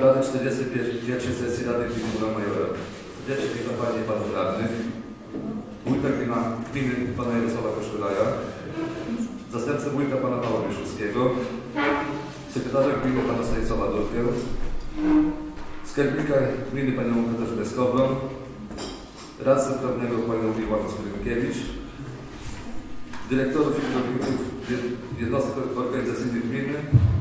obrady 41. sesji Rady Gminy Ula Majora. Wiecie kampanii panów radnych, wójta gminy pana Jarosława Koszulaja, zastępcę wójta pana Pawła Mieszkowskiego, sekretarza gminy pana Stanisława Durkę, skarbnika gminy panią Katarzynę Skowron, radcę prawnego panią Iwanę Skrykiewicz, dyrektorów i kierowników jednostek organizacyjnych gminy,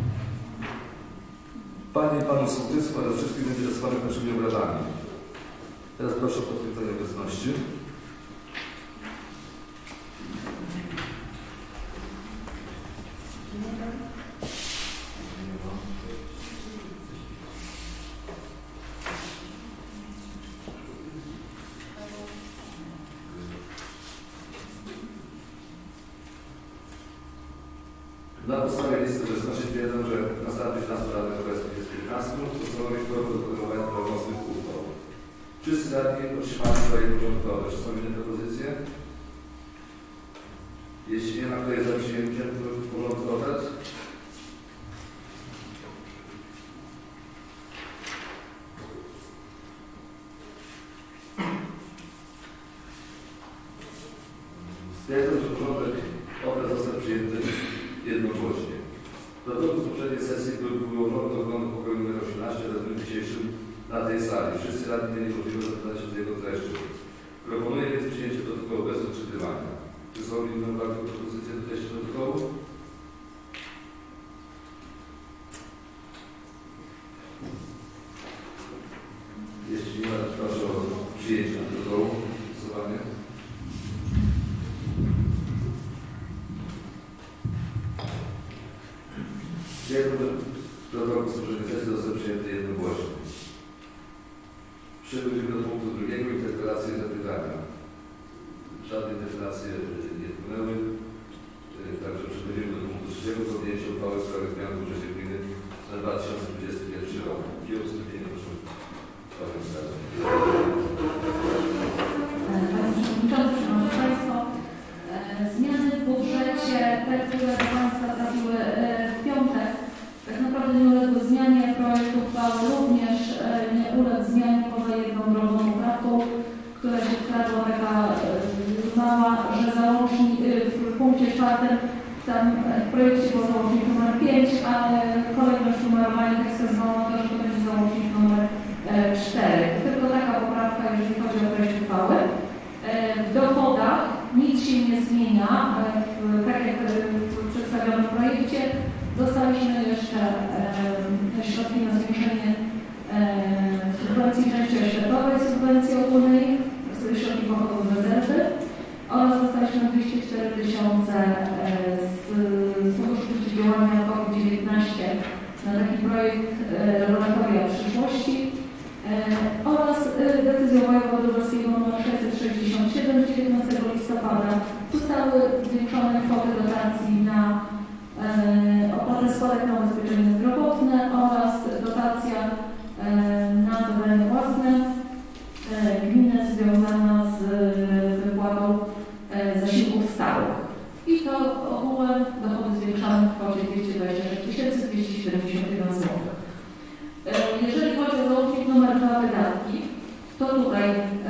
panie i panów sołtysów oraz wszystkich zainteresowanych naszymi obradami. Teraz proszę o potwierdzenie obecności. Na podstawie listy obecności twierdzę, że na stanowisk radnych obecnych jest 15, co stanowi kworum do podejmowania prawomocnych uchwał. Wszyscy radni otrzymali projekt porządkowy. Czy są inne propozycje? Jeśli nie ma, kto jest za przyjęciem porządku obrad? Stwierdzam, że porządek obrad został przyjęty jednogłośnie. Protokół z poprzedniej sesji, który był wyłożony do oglądu pokoju nr 18 oraz w dniu dzisiejszym na tej sali. Wszyscy radni mieli możliwość zapytać się z jego treścią. Proponuję więc przyjęcie protokołu bez odczytywania. Czy są inne uwagi do propozycji do treści protokołu? Jeśli nie ma, to proszę o przyjęcie protokołu. Głosowanie. Protokół z poprzedniej sesji został przyjęty jednogłośnie. Przechodzimy do punktu drugiego, interpelacje i zapytania. Żadne interpelacje nie wpłynęły. Także przechodzimy do punktu trzeciego, podjęcie uchwały w sprawie zmian w budżecie gminy na 2021 rok. Jakie uwzględnienie proszę Panią Skarbę. Panie Przewodniczący, Szanowni Państwo, zmiany w budżecie, te, które do Państwa trafiły w piątek, tak naprawdę nie uległy zmianie. Projekt uchwały również nie uległ zmianie poza jedną drobną poprawką, która się wkradła taka mała, że załącznik w punkcie 4 tam w projekcie był załącznik numer 5, ale kolejność numerowania tak wskazywała na to, że to będzie załącznik numer 4. Tylko taka poprawka, jeżeli chodzi o treść uchwały. W dochodach nic się nie zmienia, tak jak w przedstawionym projekcie. Dostaliśmy jeszcze środki na zwiększenie subwencji części oświatowej, subwencji ogólnej, środki pochodzą z rezerwy oraz dostaliśmy 204 000 z Funduszu Przeciwdziałania COVID-19 na taki projekt Laboratoria Przyszłości oraz decyzją wojewody lubelskiego nr 667 z 19 listopada zostały zwiększone kwoty dotacji na opłatę składek na ubezpieczenie zdrowotne oraz dotacja na zadania własne gminy związana z wypłatą zasiłków stałych. I to ogółem dochody zwiększamy w kwocie 226 271 zł. Jeżeli chodzi o załącznik numer 2 wydatki, to tutaj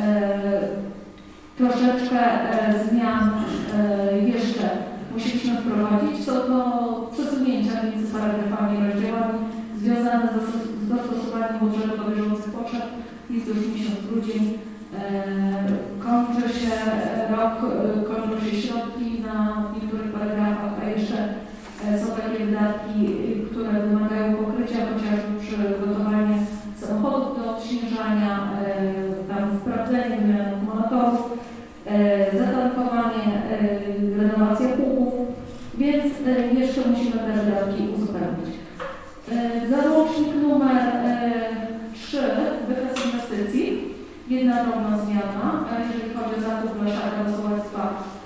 troszeczkę zmian jeszcze musieliśmy wprowadzić. Są to przesunięcia między paragrafami i rozdziałami związane z dostosowaniem budżetu do bieżących potrzeb. Jest już miesiąc grudzień. Kończy się rok, kończą się środki na niektórych paragrafach, a jeszcze są takie wydatki, które wymagają pokrycia, chociażby przygotowanie samochodów do odśnieżania, tam sprawdzenie wymiany akumulatorów, zatankowanie, renowacja płuków, więc jeszcze musimy te wydatki uzupełnić. Załącznik numer 3, wykaz inwestycji. Jedna drobna zmiana, jeżeli chodzi o zakup blaszaka do sołectwa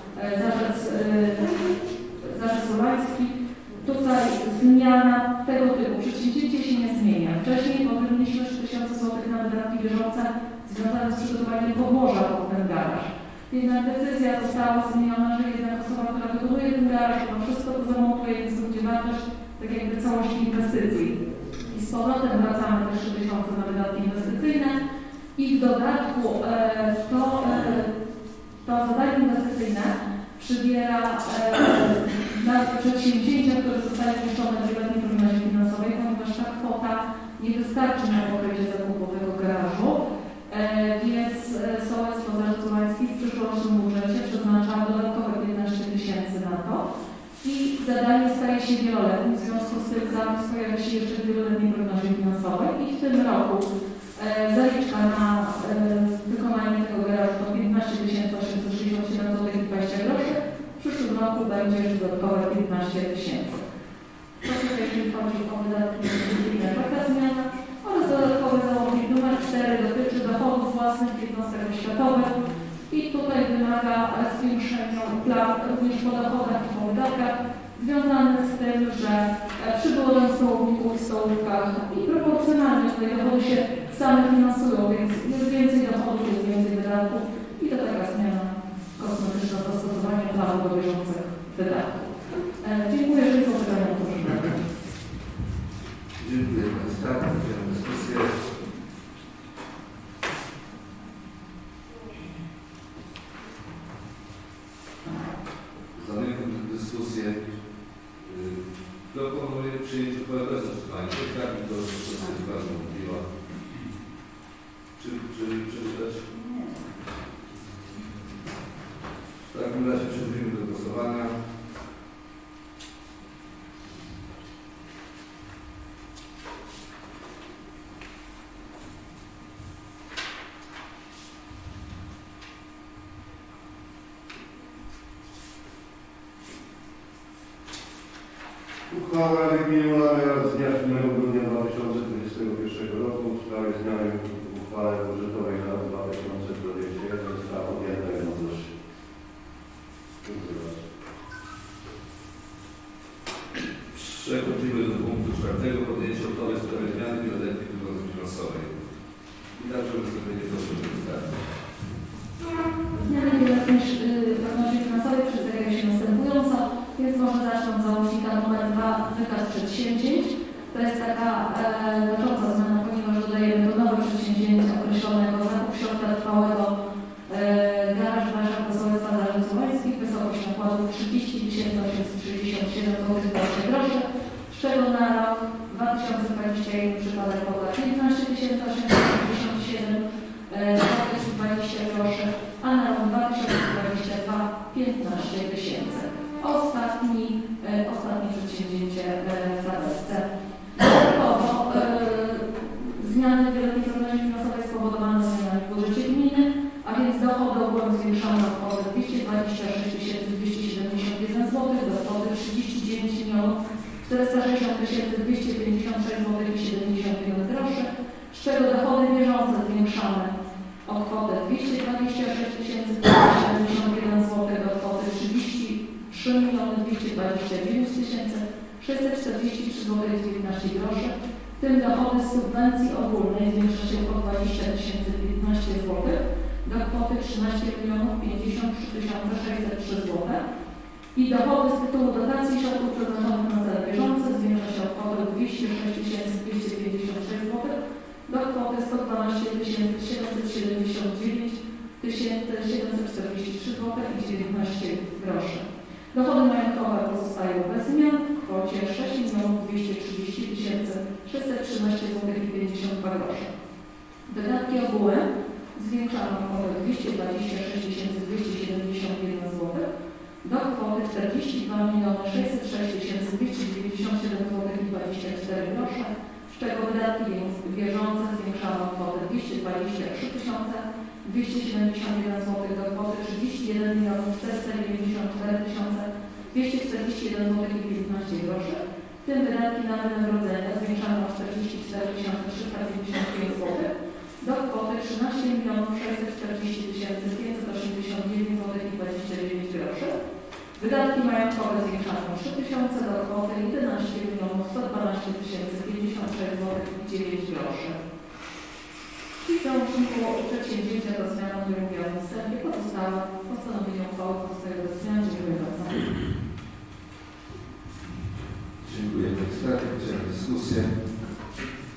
Zarzec Słowański. Tutaj zmiana tego typu. Przedsięwzięcie się nie zmienia. Wcześniej powinniśmy 3000 zł na wydatki bieżące związane z przygotowaniem podłoża pod ten garaż. Jednak decyzja została zmieniona, że jednak osoba, która wykonuje ten garaż, to wszystko to zamontuje, więc będzie wartość tak jakby całości inwestycji. I z powrotem wracamy te 3 tysiące na wydatki inwestycyjne i w dodatku to zadanie inwestycyjne przybiera na przedsięwzięcia, które zostały wpuszczone w wieloletniej prognozie finansowej, ponieważ ta kwota nie wystarczy na pokrycie zakupu tego garażu, więc Sołectwo Zarzucowańskie w przyszłorocznym budżecie przeznacza dodatkowe 15 tysięcy na to i zadanie staje się wieloletnim, w związku z tym zapis pojawia się jeszcze w wieloletniej prognozie finansowej i w tym roku zaliczka na wykonanie tego garażu to 15 867 zł i 20 groszy. W przyszłym roku będzie już dodatkowe 15 tysięcy. To tutaj, jeżeli chodzi o wydatki inwestycyjne, taka zmiana oraz dodatkowy załącznik numer 4 dotyczy dochodów własnych jednostek oświatowych i tutaj wymaga zwiększenia plan również po dochodach i po wydatkach związane z tym, że przybyło nam stołowników w stołówkach i proporcjonalnie tutaj dochody się same finansują, więc jest więcej dochodów, jest więcej wydatków i to taka zmiana kosmetyczna w dostosowaniu planu do bieżących wydatków. Dziękuję, że są pytania. Dziękuję Państwu. Otwieram dyskusję. Zamykam dyskusję. Proponuję przyjęcie uchwały bez odczytania. Tak mi to bardzo mówiła. Czy przeczytać? W takim razie przechodzimy do głosowania. Uchwała Rady Gminy Ulawy z dnia 7 grudnia 2021 roku w sprawie zmiany uchwały budżetowej na rok 2021 została podjęta jednogłośnie. Dziękuję bardzo. Przechodzimy do punktu 4. Podjęcie uchwały w sprawie zmiany wieloletniej prognozy finansowej. I także wystąpienie proszę przedstawić. Zmiany wieloletniej prognozy finansowej przedstawiają się następująco. Więc może zacznę od załącznika numer 2, wykaz przedsięwzięć. To jest taka znacząca zmiana, ponieważ dodajemy do nowe przedsięwzięcia określonego zakup środka trwałego garaż Warszawa Sołectwa Zarzucowańskich, wysokość nakładów 30 867 zł 20 groszy, z czego na rok 2021 przypada kwota 15 867 zł 20 groszy, a na rok 2022 15 tysięcy. Ostatnie przedsięwzięcie w tabelce. Dodatkowo zmiany w wieloletniej prognozie finansowej spowodowane zmianami w budżecie gminy, a więc dochody ogółem zwiększono o kwotę 226 271 zł do kwoty 39 460 256 zł i 71 groszy, z czego dochody bieżące zwiększane o kwotę 226 271 zł do kwoty 3 229 643 zł 19 groszy, w tym dochody z subwencji ogólnej zwiększa się o 20 015 zł do kwoty 13 053 603 zł i dochody z tytułu dotacji środków przeznaczonych na cele bieżące zwiększa się o kwotę 206 256 zł do kwoty 112 779 743 zł i 19 groszy. Dochody majątkowe pozostają bez zmian w kwocie 6 230 613 zł i 52 groszy. Wydatki ogółem zwiększano o kwotę 226 271 zł do kwoty 42 606 297 zł i 24 grosze, z czego wydatki bieżące zwiększano o kwotę 223 271 zł do kwoty 31 494 241 zł i 15 groszy, w tym wydatki na wynagrodzenia zwiększano o 44 355 zł do kwoty 13 640 589 zł i 29 groszy. Wydatki majątkowe zwiększano o 3 000 do kwoty 11 112 056 zł i 9 groszy. I w załączniku przedsięwzięcia do zmian, o którym mówiłam w wstępie, pozostałe postanowienie uchwały pozostają bez zmian. Dziękuję bardzo. Dziękuję Państwu. Otwieram dyskusję.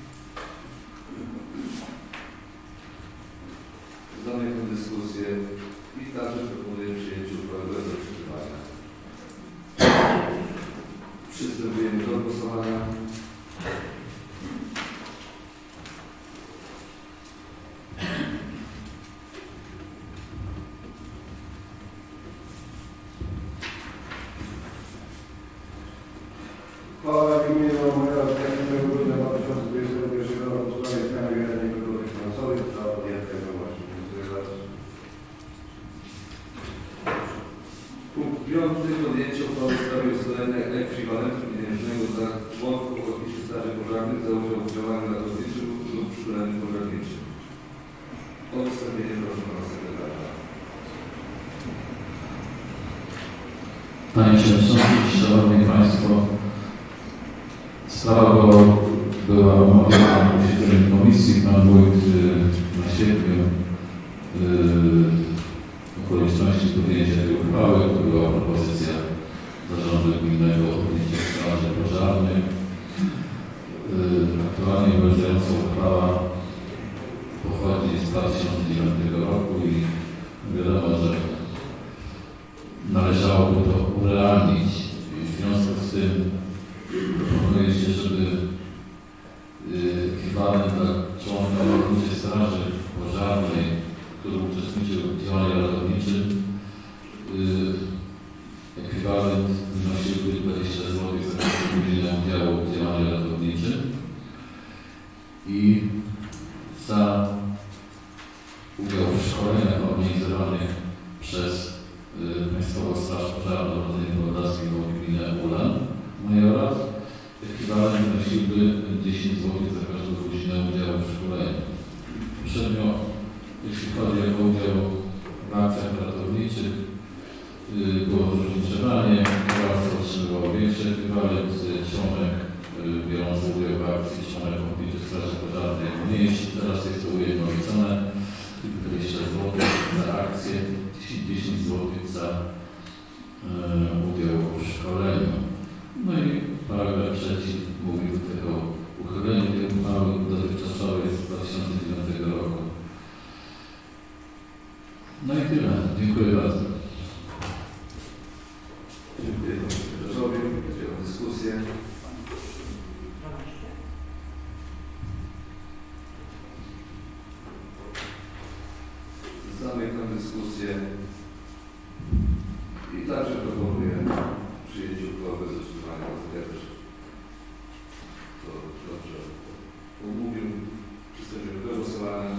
Przystępujemy do głosowania. Uchwała w imieniu Maja z 5 grudnia 2021 roku w sprawie zmiany wieloletnich prognoz finansowych została podjęta jednogłośnie. Dziękuję bardzo. Punkt 5. Podjęcie uchwały w sprawie ustalenia ekwiwalentu pieniężnego dla członków Ochotniczych Straży Pożarnych za udział w działaniu ratowniczym lub szkoleniu pożarniczym. O wystąpienie proszę pana sekretarza. Panie Przewodniczący, Szanowni Państwo, sprawa była omawiana na posiedzeniu komisji. Pan wójt naświetlił okoliczności podjęcia tej uchwały. To była propozycja Zarządu Gminnego Ochotniczych Straży Pożarnych. Aktualnie obowiązująca uchwała pochodzi z 2009 roku i wiadomo, że należałoby to urealnić. W związku z tym proponuje się, żeby ekwiwalent dla członka Ochotniczej Straży Pożarnej, który uczestniczył w działaniu ratowniczym, ekwiwalent wynosiłby 20 zł za każdą godzinę udziału w działaniu ratowniczym i za udział w szkoleniach organizowanych przez Państwową Straż Pożarną Rodziny Podlaskim w gminę Ulan Majorat ekwiwalent wynosiłby 10 zł za każdą godzinę udziału w szkoleniu. Poprzednio, jeśli chodzi o udział w akcjach ratowniczych, było zróżnicowanie, kierowca otrzymywał większy ekwiwalent, członek biorący udział w akcji, członek Ochotniczej Straży Pożarnej mniejszy. Teraz jest to ujednolicone, 20 zł za akcję, 10 zł za udział w szkoleniu. No i paragraf 3 mówił o uchyleniu tej uchwały dotychczasowej z 2009 roku. No i tyle. Dziękuję bardzo. Dziękuję panu sekretarzowi. Otwieram dyskusję. Zamykam dyskusję i także proponuję przyjęcie uchwały bez odczytywania. Ja też to dobrze omówił. Przystępujemy do głosowania.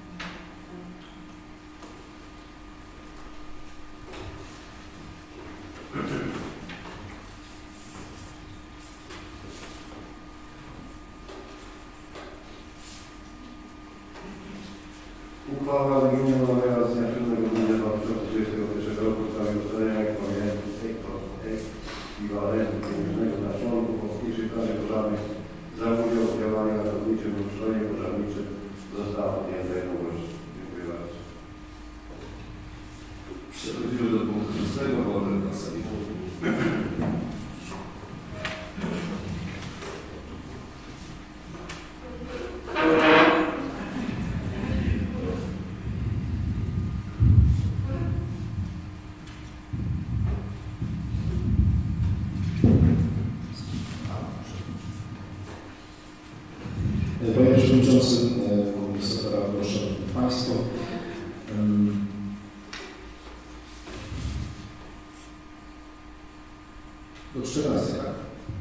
Uchwała w imieniu Maja z 7 grudnia 2021 roku w sprawie ustalenia ekwiwalentu pieniężnego dla członków Ochotniczych Straży Pożarnych za udział w działaniu ratowniczym lub szkoleniu pożarniczym została podjęta jednogłośnie. Dziękuję bardzo. Przechodzimy do punktu 6. Wolny na sali. Panie Przewodniczący, sekretarz, proszę Państwa. Do 14, tak?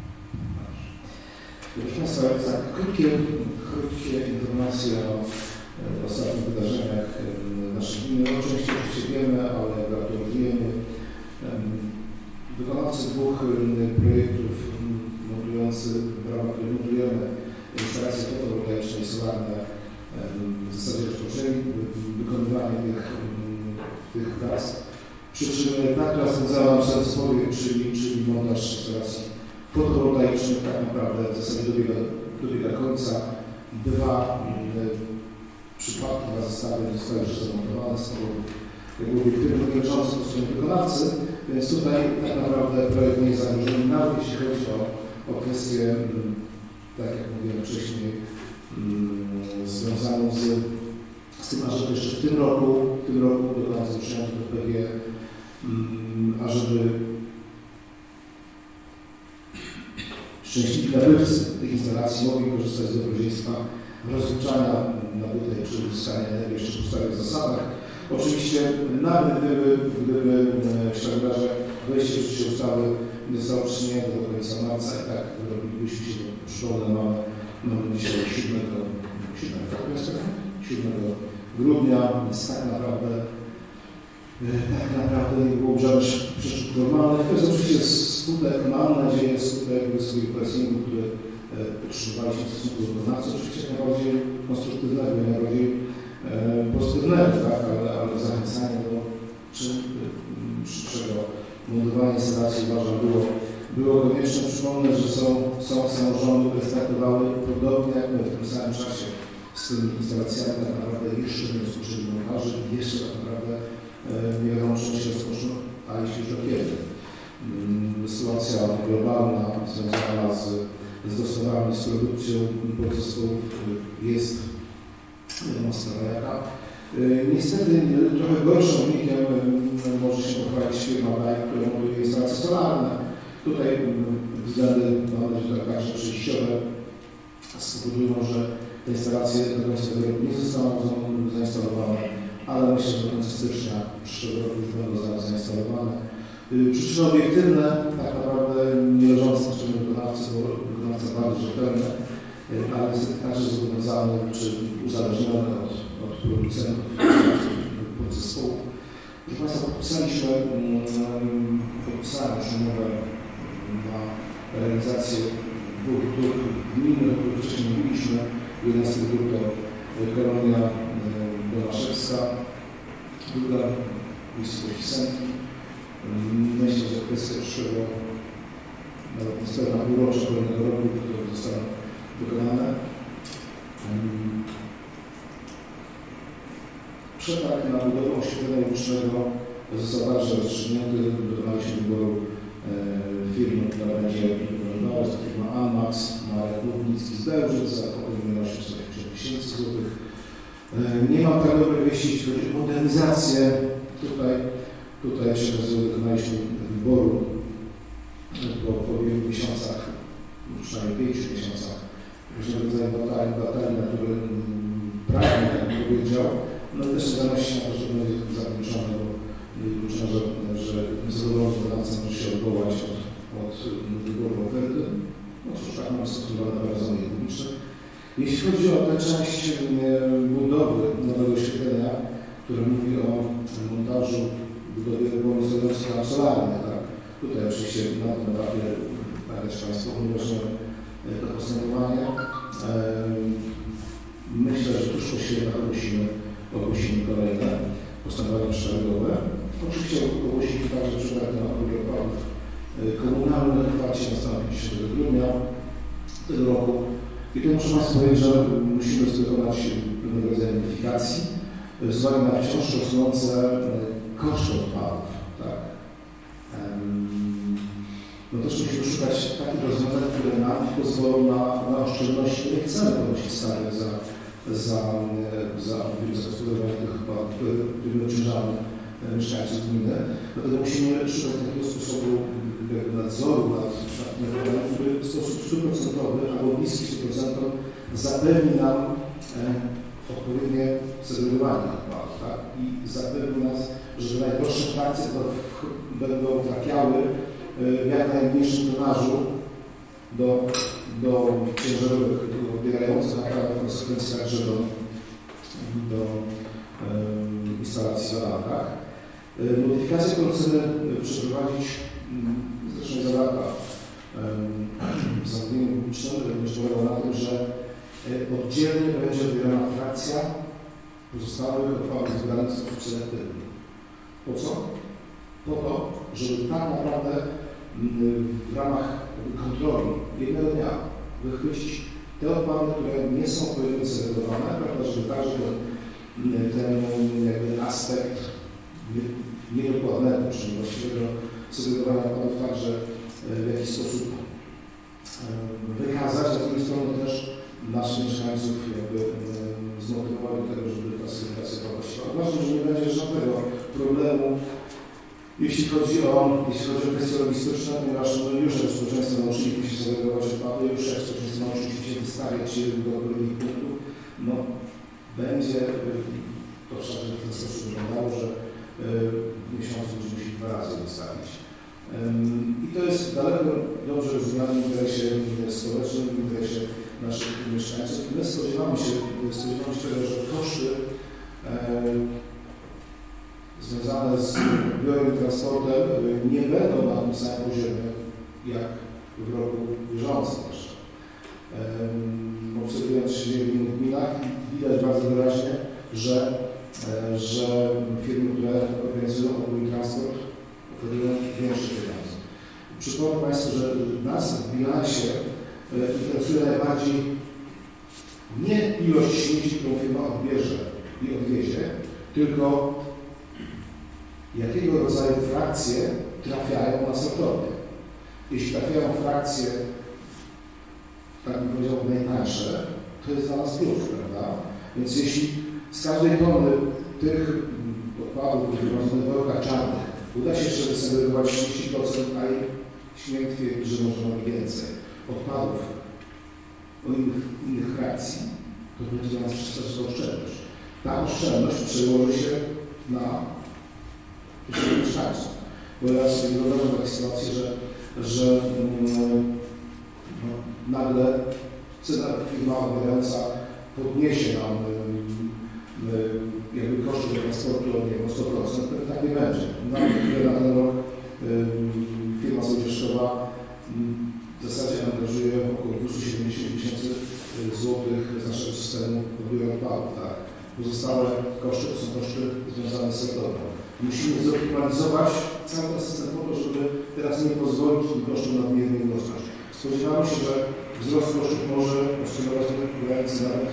Proszę Państwa, tak, krótkie informacje o ostatnich wydarzeniach w naszej gminie. Oczywiście wiemy, ale gratulujemy. Wykonawcy dwóch projektów w ramach których modulujemy instalacje fotowoltaiczne i solarne w zasadzie rozpoczęli wykonywanie tych prac. Przy czym ta, która spędzała nam zespoły, czyli montaż instalacji fotowoltaicznych, tak naprawdę w zasadzie dobiega końca. Dwa przypadki na zestawie zostały już zamontowane z powodów obiektywnych dotyczących po stronie wykonawcy, więc tutaj tak naprawdę projekt nie jest zagrożony, nawet jeśli chodzi o kwestię, tak jak mówiłem wcześniej, związaną z tym, ażeby jeszcze w tym roku do końca przyjąć do PG, szczęśliwi nabywcy tych instalacji mogli korzystać z dobrodziejstwa rozliczania nabytej przy uzyskaniu energii jeszcze w ustalonych zasadach. Oczywiście nawet gdyby ściągarze wejście w życie ustawy nie zostało przesunięte do końca marca i tak robilibyśmy się, przypomnę, mamy dzisiaj 7 grudnia, więc tak naprawdę nie byłoby żadnych przeszkód formalnych. To jest oczywiście skutek, mam nadzieję, skutek swojego pressingu, który utrzymywaliśmy w stosunku do wykonawców, oczywiście najbardziej konstruktywnego i najbardziej pozytywnego, tak? ale zachęcanie do szybszego montowania instalacji uważam było konieczne. Przypomnę, że są samorządy, które startowały podobnie jak my w tym samym czasie z tymi instalacjami, tak naprawdę jeszcze nie rozpoczęli montaży i jeszcze tak naprawdę nie wiadomo, czy się rozpoczną, a jeśli już do kiedy. Sytuacja globalna związana z dostawami, z produkcją podzespołów jest mocno jaka. Niestety trochę gorszym wynikiem może się pochwalić firma DAI, która montuje instalacje solarne. Tutaj względy, mam nadzieję, także przejściowe spowodują, że te instalacje do końca tego roku nie zostaną zainstalowane, ale myślę, że do końca stycznia przyszłego roku już będą zainstalowane. Przyczyny obiektywne, tak naprawdę nie leżące po stronie wykonawcy, bo wykonawca bardzo rzetelny, ale niestety także zobowiązany czy uzależniony od producentów podzespołów. Proszę Państwa, podpisałem już umowę na realizację dwóch dróg gminnych, o których wcześniej mówiliśmy. Jedna z tych dróg to Kolonia Donaszewska, druga miejscowość Sęki. Myślę, że kwestia przyszłego, nawet niespełna półrocza kolejnego roku, które zostaną wykonane. Przetarg na budowę oświetlenia ulicznego został także rozstrzygnięty. Dokonaliśmy wyboru firmy, która będzie wyglądała. Jest to firma AMAX, Marek Lubnicki z Bełżyc za kwotę 850 000 złotych. Nie mam tak dobrej wieści, jeśli chodzi o modernizację. Tutaj się dokonaliśmy wyboru po wielu miesiącach, przynajmniej 5 miesiącach, różnego rodzaju batalii, na które prawnie, jak powiedział, no też zależy się na to, że będzie zakończone, bo wykluczone, że zadowolony wydawca może się odwołać od wyboru oferty. No cóż, tak mamy stosowane parazonie publiczne. Jeśli chodzi o tę część budowy nowego oświetlenia, które mówi o montażu budowy wolnostojących solarnych, tak? Tutaj oczywiście na tym etapie też Państwo umożliwią to postępowanie. Myślę, że tuż po świętach ogłosimy kolejne postępowania przetargowe. Oczywiście ogłosimy także przetarg na opór odpadów komunalnych. Otwarcie nastąpi 10 grudnia tego roku. I tu muszę Państwu powiedzieć, że musimy dokonać pewnego rodzaju modyfikacji z uwagi na wciąż rosnące koszty odpadów. Tak? No też musimy szukać takich rozwiązań, które nam pozwolą na oszczędności. Nie chcemy ponosić stale za zagospodarowanie tych odpadów, które obciążamy mieszkańców gminy. Dlatego musimy szukać takiego sposobu nadzoru nad tym, który w sposób 100% albo bliski 100% zapewni nam odpowiednie segregowanie odpadów, tak? I zapewni nas, że najdroższe frakcje będą trafiały w jak najmniejszym tonażu do ciężarowych, odbierających naprawdę w konsekwencji także do instalacji w lampach. Modyfikację, którą chcemy przeprowadzić, zresztą zawarta w zamówieniu publicznym, będzie polegała na tym, że oddzielnie będzie odbierana frakcja pozostałych odpadów zbieranych w sposób selektywny. Po co? Po to, żeby tak naprawdę w ramach kontroli jednego dnia wychwycić te odpady, które nie są odpowiednio selektowane, prawda, żeby także ten jakby aspekt niedokładnego, czyli właściwego segregowania odpadów także w jakiś sposób wykazać, a z drugiej strony też naszych mieszkańców jakby zmotywować do tego, żeby ta segregacja była właściwa. Uważam, że nie będzie żadnego problemu, jeśli chodzi o kwestie logistyczne, ponieważ no już jak społeczeństwo nauczyliśmy się segregować odpady już jak ktoś nie zna oczywiście wystawiać się do odpowiednich punktów, no będzie to w ten sposób wyglądało, że w miesiącu będziemy musieli 2 razy wystawić. I to jest daleko dobrze rozumiane w interesie społecznym, w interesie naszych mieszkańców. My spodziewamy się tego, że koszty związane z biurem i transportem nie będą na tym samym poziomie jak w roku bieżącym jeszcze. Obserwując się w innych gminach, widać bardzo wyraźnie, że firmy, które organizują ogólny transport, oferują większe pieniądze. Przypomnę Państwu, że nas w bilansie interesuje najbardziej nie ilość śmieci, którą firma odbierze i odwiezie, tylko jakiego rodzaju frakcje trafiają na sortownię. Jeśli trafiają frakcje, tak bym powiedział, najtańsze, to jest dla nas plus, prawda? Więc jeśli z każdej tony tych odpadów wygrożonych w workach czarnych uda się jeszcze wysegregować 30%, a śmiem twierdzić, że może mamy więcej odpadów o innych frakcji, to będzie dla nas przystępna oszczędność. Ta oszczędność przełoży się na mieszkańców. Bo ja sobie wyobrażam taką sytuację, że nagle firma odbierająca podniesie nam jakby koszty do transportu o 100%, to tak nie będzie. Nawet na ten rok firma Sołdzieszkowa w zasadzie angażuje około 270 000 złotych z naszego systemu odbioru odpadów. Tak. Pozostałe koszty to są koszty związane z sektorem. Musimy zoptymalizować cały ten system po to, żeby teraz nie pozwolić tym kosztom nadmiernie rosnąć. Spodziewamy się, że wzrost kosztów może oscylować w granicy nawet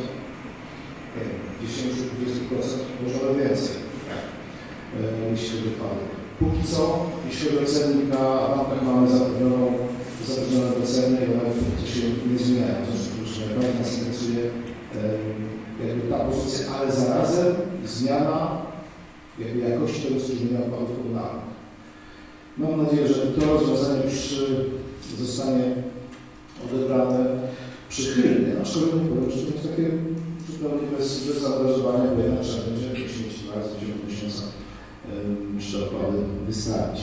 10-20%, może nawet więcej, jeśli chodzi o odpady. Póki co, jeśli chodzi o cennik na lampach, mamy zapewnione ceny i one co się nie zmieniają. W związku z czym najbardziej nas interesuje jakby ta pozycja, ale zarazem zmiana jakby jakości tego strumienia odpadów komunalnych. Mam nadzieję, że to rozwiązanie zostanie odebrane przychylnie, aczkolwiek nie powiem, że to jest takie zupełnie bez zaangażowania, bo jednak trzeba będzie jakieś śmieci 2 razy w ciągu miesiąca odpady wystawić.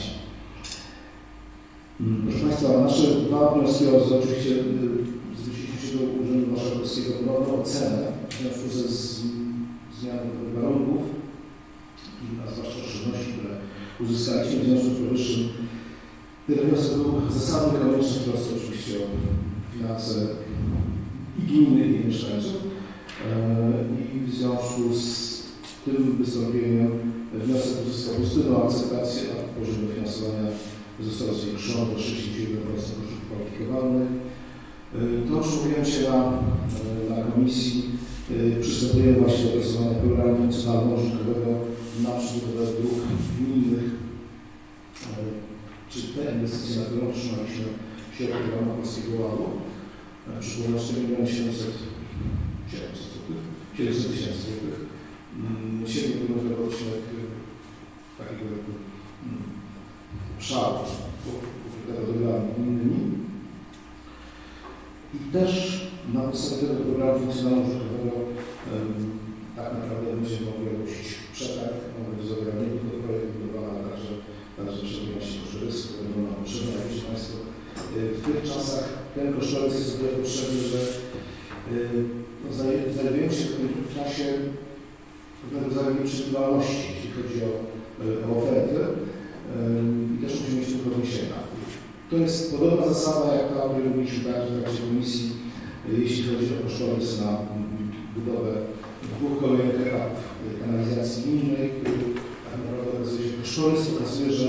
Proszę Państwa, nasze 2 wnioski oczywiście zwróciliśmy się do Urzędu Marszałkowskiego ponowną ocenę w związku ze zmianą warunków a zwłaszcza oszczędności, które uzyskaliśmy w związku z powyższym. Ten wniosek był zasadny, konieczny, w trosce oczywiście o finanse i gminy, i mieszkańców. I w związku z tym wystąpieniem wniosek uzyskał pozytywną akceptację, a poziom dofinansowania został zwiększony do 61% kosztów kwalifikowalnych. To, o czym mówiłem się na komisji, przystępujemy właśnie do opracowania programu funkcjonalno-użytkowego na przybudowę dróg gminnych. Czy te inwestycje, na które otrzymaliśmy środki w ramach Polskiego Ładu, przypomnę 700 tysięcy złotych, 7 km rocznych takiego szału pokrytego drogami gminnymi. I też na podstawie tego programu funkcjonalno-użytkowego tak naprawdę będziemy mogli ogłosić przetarg, mogę do zabrania tego projektu budowana, także przebywanie kosztorysy, które będą nam potrzebne. Jak wiecie Państwo, w tych czasach ten kosztorys jest o tyle potrzebny, że znajdujemy się w czasie pewnego rodzaju nieprzewidywalności, jeśli chodzi o oferty i też musimy mieć tylko odniesienia. To jest podobna zasada, jak ta, o której mówiliśmy także w trakcie komisji, jeśli chodzi o kosztorys na budowę 2 kolejnych etapów kanalizacji gminnej, który tak naprawdę okazuje się, kosztorys pokazuje, że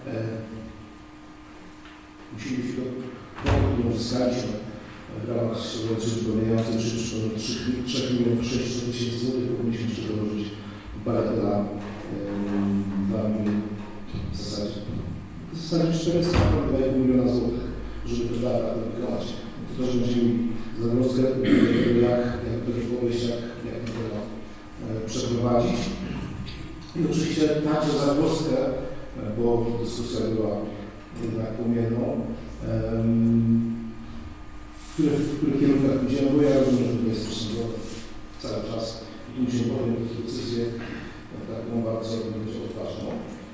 musimy być do punktu, który uzyskaliśmy w ramach subwencji uzupełniającej 3 600 000 złotych, powinniśmy jeszcze dołożyć bagatela 2 miliony w zasadzie 4,2 miliona złotych, żeby te data wykonać. To też będziemy mieli zagrozkę, jak to podejść, jak to przeprowadzić. I oczywiście także zagrozkę, bo dyskusja była jednak płomienną, w których kierunkach idziemy, bo ja rozumiem, że to jest posądzowe cały czas i musimy podjąć decyzję taką bardzo odważną.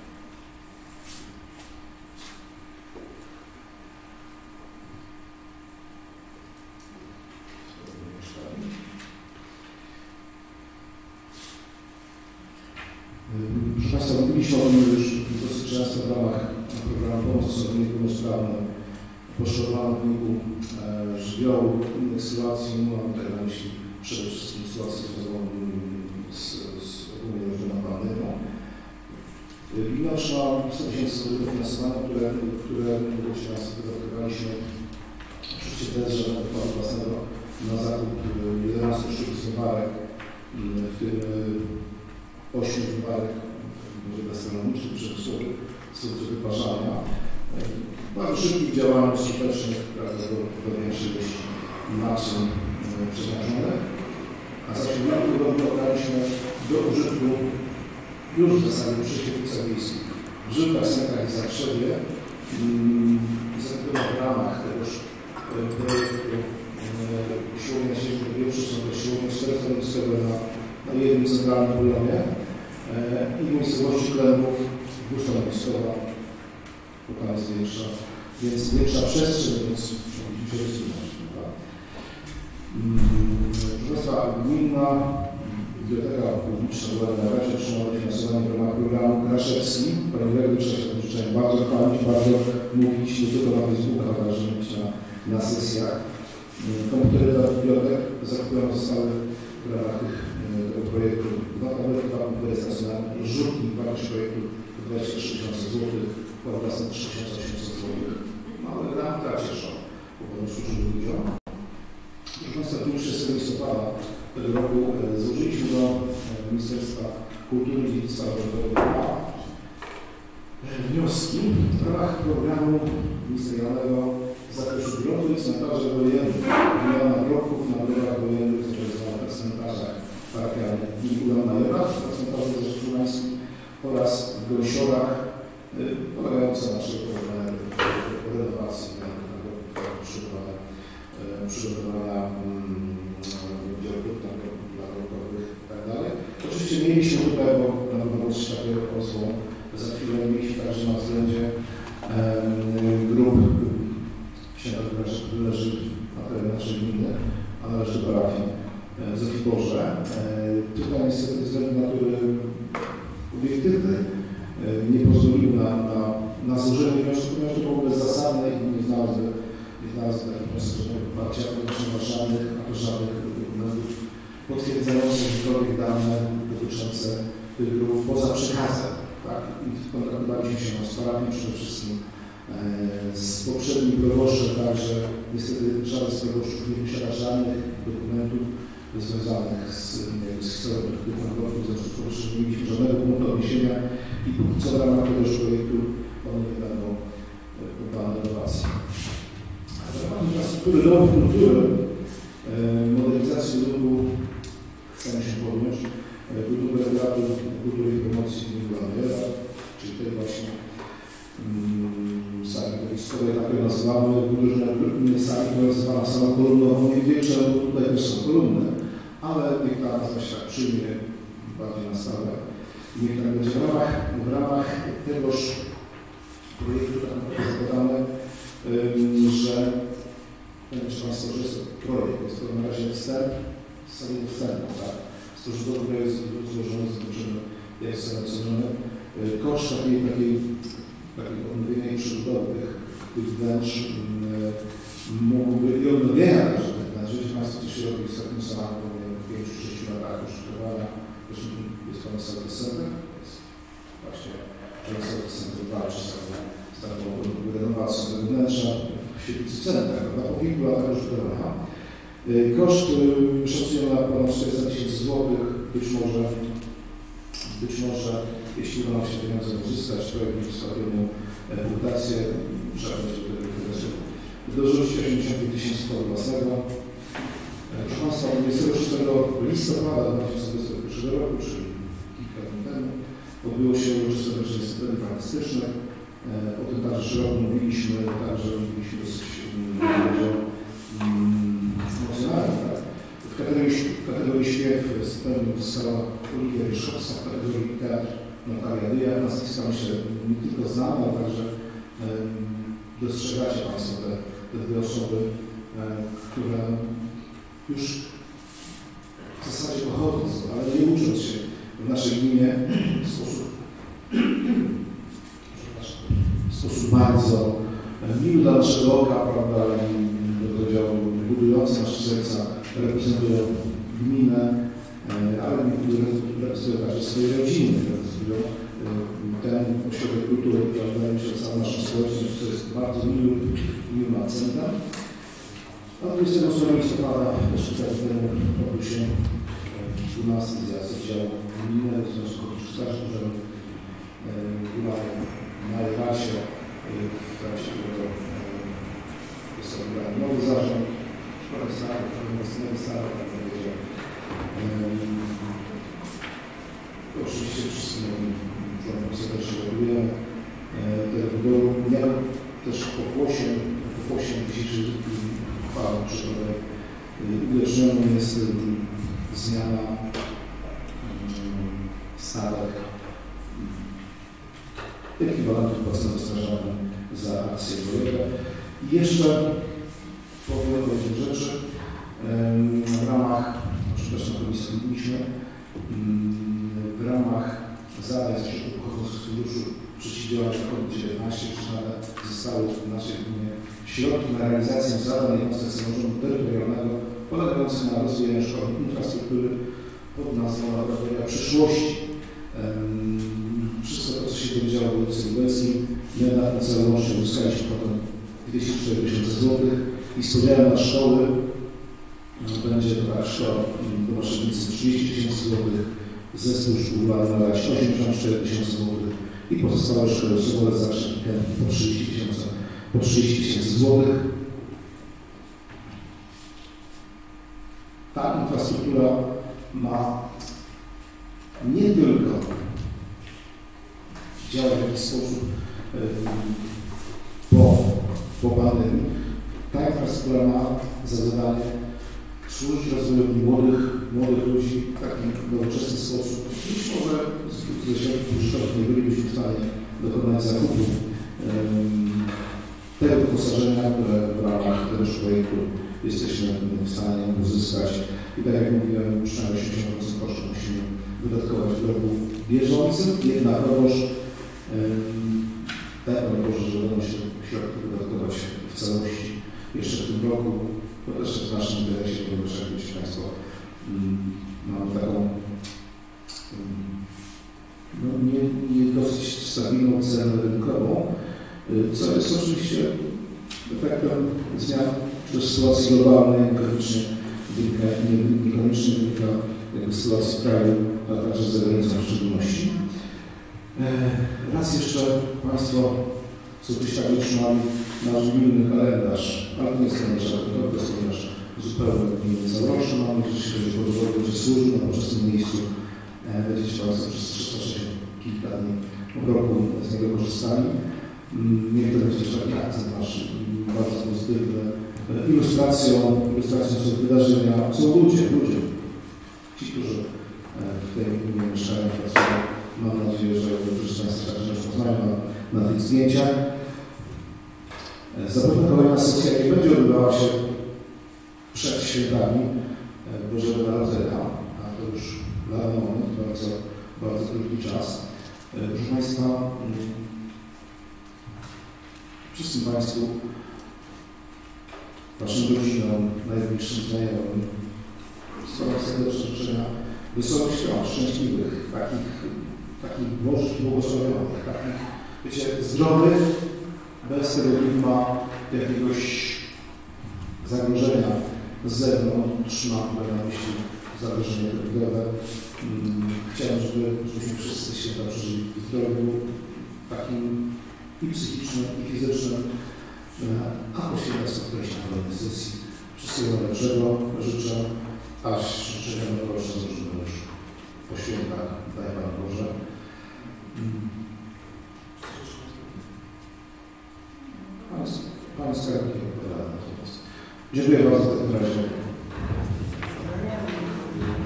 Proszę Państwa, mówiliśmy o tym już dosyć często w ramach programu pomocy osobom niepełnosprawnym, poszkodowanym w wyniku żywiołu, innych sytuacji. Mam tutaj na myśli przede wszystkim sytuację związaną z ogólnie różną pandemią. Gmina otrzymała 100 000 dofinansowania, które dość Państwa wydatkowaliśmy oczywiście bez żadnego wkładu własnego na zakup 11 sztuk zmywarek, w tym 8 zmywarek gastronomicznych, przemysłowych, z wyparzania. Bardzo szybkich działań skutecznych, do większej ilości maksimum przeznaczonych, a za 7 lat oddaliśmy do użytku już w zasadzie przy świetlicach wiejskich, w Żylkach, Sękach i Zakrzewie, w ramach tegoż projektu siłownia sieci powietrzu, są to siłownie 400 na jednym centralnym bulionie i w miejscowości Klębów dwustanowiskowa, tam jest większa przestrzeń, więc musimy się rozwinąć. Proszę Państwa, gminna biblioteka publiczna była na razie otrzymała dofinansowanie w ramach programu Kraszewski. Pani Dyrektor, trzeba bardzo chwalić, bardzo mówić, nie tylko na Facebookach, ale również na sesjach. Komputery dla bibliotek zakupione zostały w ramach tego projektu 2 tablety, 2 komputery stacjonarne, rzutnik wartość projektu 23 000 zł, wkład własny 3800 zł. Małe gramy, tak cieszą, bo będą służyły ludziom. Proszę Państwa, 26 listopada tego roku złożyliśmy do Ministerstwa Kultury i Dziedzictwa Narodowego wnioski w ramach programu ministerialnego z zakresu gruntu i cmentarzy wojennych, wymiana bloków na drogach wojennych, w cmentarzach parafialnych i Ulan-Majora, w cmentarzu rzeszczułańskim oraz w Gąsiorach, polegające na renowacji przygotowania działków nagrodowych itd. Oczywiście mieliśmy tutaj, bo na pewno było coś takiego pozwą, za chwilę mieliśmy także na względzie grup księdza, który leży na terenie naszej gminy, a należy do parafii w Zofiborze. Tutaj niestety ze względu natury obiektywnej nie pozwoliły na złożenie wniosku, ponieważ to było bezzasadne i nie znalazły takich wniosków poparcia, ponieważ nie ma żadnych dokumentów potwierdzających jakiekolwiek dane dotyczące tych grup poza przekazem. Tak? I kontaktowaliśmy się z parafią przede wszystkim z poprzednim proboszczem, także niestety żaden z proboszczów nie posiada żadnych dokumentów związanych z historią tych nagrobków, w związku z powyższym nie mieliśmy żadnego punktu odniesienia i póki co w ramach tegoż projektu one nie będą poddane renowacji. W ramach infrastruktury domów kultury, modernizacji budynku chcemy się podjąć budynku Rady Kultury i Promocji Indywidualnej, czyli tej właśnie sali historii, tak ją nazywamy, różne sali, która jest zwana salą kolumnową. Nie wiem, że tutaj też są kolumny, ale niech ta nazwa się tak przyjmie bardziej na stałe. Niech tak będzie w ramach tegoż projektu tak naprawdę zakładamy, że Pamiętajcie Państwo, że jest to projekt, jest to na razie wstęp, samego wstępu, tak? Z to, że to jest złożone, zobaczymy, jak jest zalecony. Koszt takiej odnowienia i przebudowy tych wnętrz mógłby i odnowienia także tych wnętrz. Jeśli Państwo coś robi z takim samochodem w 5-6 latach użytkowania, zresztą jest Pan Sołtys Center, jest właśnie Sołtys Center walczy z taką renowacją tego wnętrza w świetlicy centra, na po kilku latach użytkowania. Koszt szacujemy na ponad 400 000 zł, być może jeśli uda nam się pieniądze uzyskać, projekt uzyskał pewną reputację, trzeba będzie do tego interesu dorzucić 85 000 wkładu własnego. Proszę Państwa, 26 listopada 2021 roku, czyli kilka dni temu, odbyło się uroczyste wręczenie stypendiów artystycznych. O tym także szeroko mówiliśmy, także mówiliśmy dosyć dużo kategorii śpiew stypendium uzyskała Oliwia Ryszkowska, w kategorii teatr Natalia Dyja. Nazwiska myślę nie tylko znane, ale także dostrzegacie Państwo te dwie osoby, które już w zasadzie pochodząc, ale nie ucząc się w naszej gminie w sposób bardzo miły dla naszego oka, prawda, i powiedział, budujący nasze serca, reprezentują gminę, ale reprezentują także swoje rodziny, reprezentują ten ośrodek kultury, który wydaje mi się całą naszą społeczność, co jest bardzo miłym akcentem. A 28 listopada jeszcze teraz temu odbył się 12 zjazd oddziału gminnego w Związku Straży Pożarnej na Lewacie, w trakcie którego jest wybrany nowy zarząd, szkoły stare, nowy stary, tak powiedział. Oczywiście wszystkim członkom serdecznie gratulujemy tego wyboru. Ja też pokłosiem dzisiejszej uchwały przykładowej uwieczniona jest zmiana stawek ekwiwalentów płaconych strażaków za akcję wojewę. I jeszcze powiem o jednej rzeczy. W ramach, przepraszam, komisji mówiliśmy, w ramach zadań z środków pochodzących z funduszu przeciwdziałania COVID-19 przyznane zostały w naszej gminie środki na realizację zadań jednostek samorządu terytorialnego polegających na rozwijaniu szkoły infrastruktury pod nazwą Laboratoria Przyszłości. Wszystko to, co się dowiedziało w województwie lubelskim, my na celu łącznie uzyskaliśmy potem 204 000 złotych i z podziałem na szkoły będzie to tak, szkoła do Maszewnicy 30 000 złotych, zespół szkół na 84 000 złotych i pozostałe szkoły Sobolec, Zakrzep i Kępnik po 30 000 złotych. Ta infrastruktura ma nie tylko działać w jakiś sposób po pandemii. Ta infrastruktura ma za zadanie służyć rozwojowi młodych ludzi w taki nowoczesny sposób. Być może ze środków budżetowych nie bylibyśmy w stanie dokonać zakupu tego wyposażenia, które w ramach tegoż projektu jesteśmy w stanie uzyskać. I tak jak mówiłem, przynajmniej 80% kosztów musimy wydatkować w roku bieżącym, jednakowoż że będą się środki wydatkować w całości jeszcze w tym roku. To też w naszym interesie, ponieważ jak wiecie Państwo, mamy taką nie dosyć stabilną cenę rynkową, co jest oczywiście efektem zmian czy sytuacji globalnej, niekoniecznie wynika sytuacji w kraju, ale także za granicą w szczególności. Raz jeszcze Państwo są gdzieś tak otrzymali nasz gminny kalendarz, ale to nie jest kalendarz to jest ponieważ zupełnie gminny całoroczny. Mamy nadzieję, że jeśli chodzi o dowód, będzie służył na poczesnym miejscu. Będziecie Państwo przez 360 kilka dni w roku z niego korzystali. Niech to będzie też taki akcent nasz bardzo pozytywny. Ilustracją są wydarzenia, są ludzie. Ci, którzy w tej gminie mieszkają, pracują. Mam nadzieję, że wszyscy Państwo także już poznają na tych zdjęciach. Zapewne kolejna sesja nie będzie odbywała się przed świętami Bożego Narodzenia, a to już lada moment, bardzo krótki czas. Proszę Państwa, wszystkim Państwu, Waszym rodzinom, najbliższym znajomym, składam serdeczne życzenia wesołych świąt, szczęśliwych, takich bożych, błogosławionych, takich, wiecie, zdrowych, bez tego widma jakiegoś zagrożenia z zewnątrz, mam na myśli zagrożenie covidowe. Chciałem, żebyśmy wszyscy święta przeżyli w zdrowiu takim i psychicznym, i fizycznym, a poświęcać spotkaliśmy na kolejnej sesji. Wszystkiego najlepszego życzę, aż życzenia noworoczne złożymy już po świętach, daj Pan Boże. Pan skarbnik odpowiada natomiast. Dziękuję bardzo w takim razie.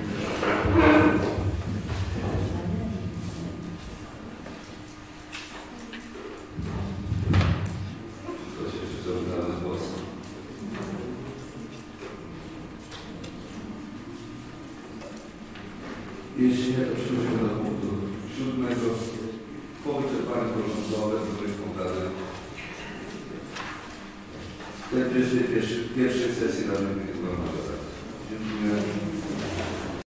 Jeśli nie, to przechodzimy do punktu 7. Po wyczerpaniu porządkowe do obrady tej pierwszej sesji Rady Gminy Ulan. Dziękuję.